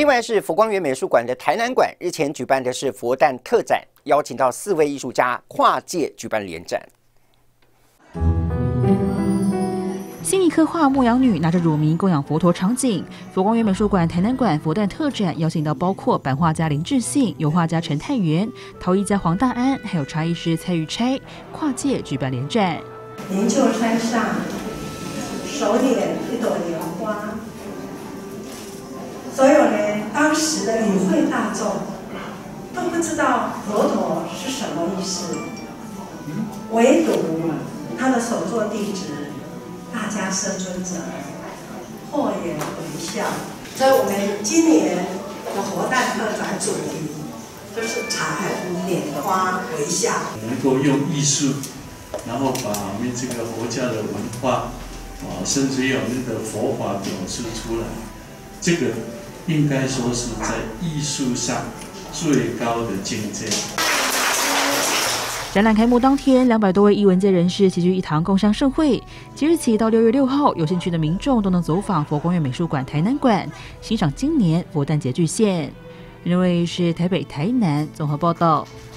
另外是佛光园美术馆的台南馆日前举办的是佛诞特展，邀请到4位艺术家跨界举办联展。 细腻刻画牧羊女拿着乳名供养佛陀场景。佛光园美术馆台南馆佛诞特展邀请到包括版画家林志信、油画家陈泰元、陶艺家黄大安，还有茶艺师蔡玉钗，跨界举办联展。 灵鹫山上，手捻一朵莲花。所有呢，当时的与会大众都不知道佛陀是什么意思，唯独他的手作弟子大迦摄尊者或颜微笑。所以我们今年的佛诞特展主题就是禅、拈花、微笑， 能够用艺术，然后把我们这个佛教的文化甚至于我们的佛法表示出来，这个应该说是在艺术上最高的境界。 展览开幕当天，200多位艺文界人士齐聚一堂共襄盛会。即日起到6月6号，有兴趣的民众都能走访佛光园美术馆台南馆，欣赏今年佛诞节巨献。认为是台北、台南综合报道。